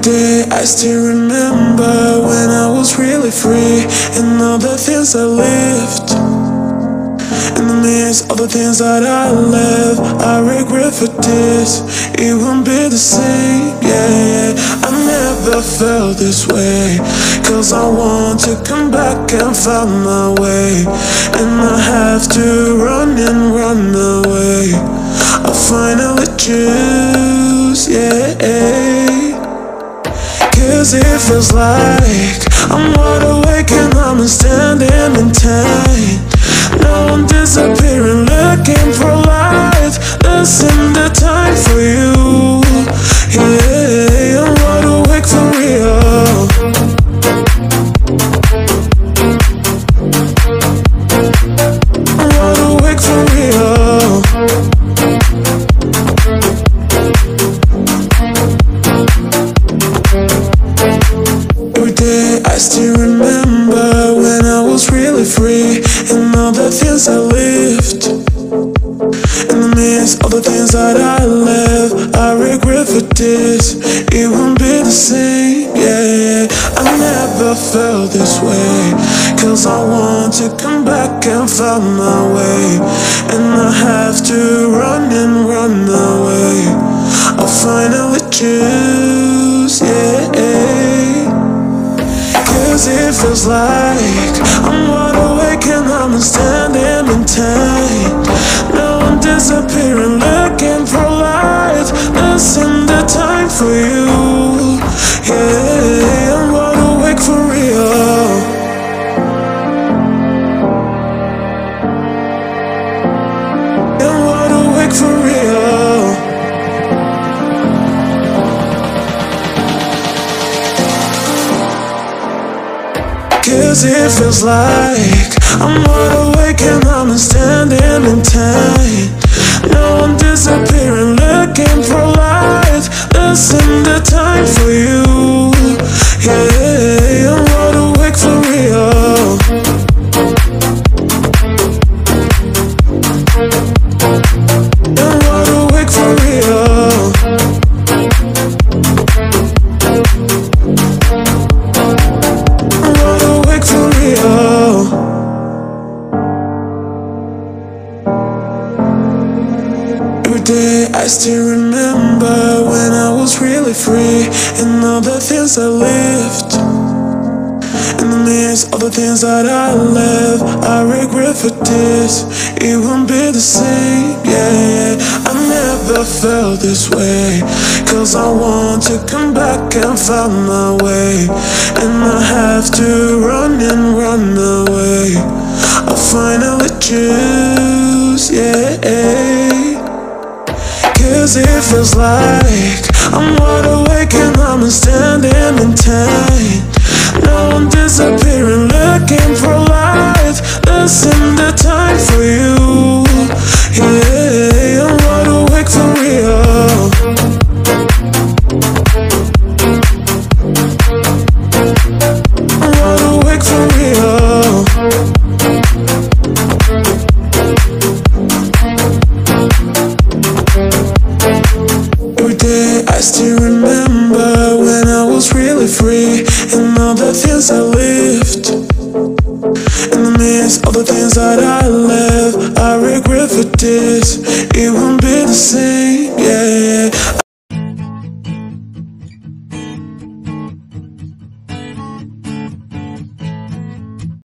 day I still remember when I was really free, and all the things I lived. In the midst of the things that I left, I regret for this. It won't be the same, yeah. I never felt this way, 'cause I want to come back and find my way. And I have to run and run away. I finally choose, yeah. 'Cause it feels like I'm wide awake and I'm standing in time. Now I'm disappearing, looking for light. Losing the time for you, yeah. I'm wide awake for real. I'm wide awake for real. I still remember when I was really free, and all the things I lived. In the midst of the things that I left, I regret for this. It won't be the same, yeah. I never felt this way, 'cause I want to come back and find my way. And I have to run and run away. I finally choose, yeah. 'Cause it feels like I'm wide awake and I'm standing in time. Now I'm disappearing, looking for light. Losing the time for you, yeah. I'm wide awake for real. I'm wide awake for real. 'Cause it feels like I'm wide awake and I'm standing in time. Now I'm disappearing, looking for light. Losing the time for you, yeah. I'm wide awake for real. I'm wide awake for real. I still remember when I was really free, and all the things I lived. In the midst of the things that I left, I regret for this. It won't be the same, yeah. I never felt this way, 'cause I want to come back and find my way. And I have to run and run away. I finally choose, yeah. 'Cause it feels like I'm wide awake and I'm standing in time. Now I'm disappearing, looking for light. Losing the time for you, yeah. I'm wide awake for real. I'm wide awake for real. I still remember when I was really free, and all the things I lived. In the midst of the things that I left, I regret for this. It won't be the same.